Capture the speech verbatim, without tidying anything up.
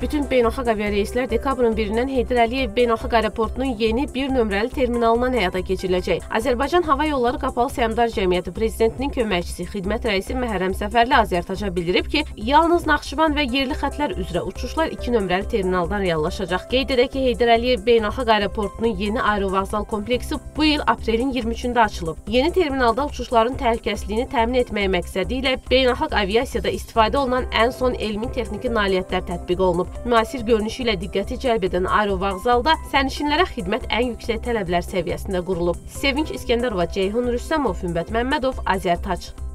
Bütün beynəlxalq aviareyslər dekabrın birindən Heydər Əliyev Beynəlxalq Aeroportunun yeni bir nömrəli terminalından həyata keçiriləcək. Azərbaycan Hava Yolları Qapalı Səhmdar Cəmiyyəti Prezidentinin köməkçisi, xidmət rəisi Məhərrəm Səfərli Azərtaca bildirib ki, yalnız Naxçıvan və yerli xətlər üzrə uçuşlar iki nömrəli terminaldan reallaşacaq. Qeyd edək ki, Heydər Əliyev Beynəlxalq Aeroportunun yeni aerovağzal kompleksi bu il aprelin iyirmi üçündə açılıb. Yeni terminalda uçuşların təhlükəsizliyini təmin etmək məqsədi ilə beynəlxalq aviasiyada istifadə olunan ən son elmi texniki nailiyyətlər tətbiq olunub. Müasir görünüşü ilə diqqəti cəlb edən aerovağzalda sərnişinlərə xidmət ən yüksək tələblər səviyyəsində qurulub. Sevinç İskəndərova, Ceyhun Rüstəmov, Fümbət Məmmədov, Azərtac.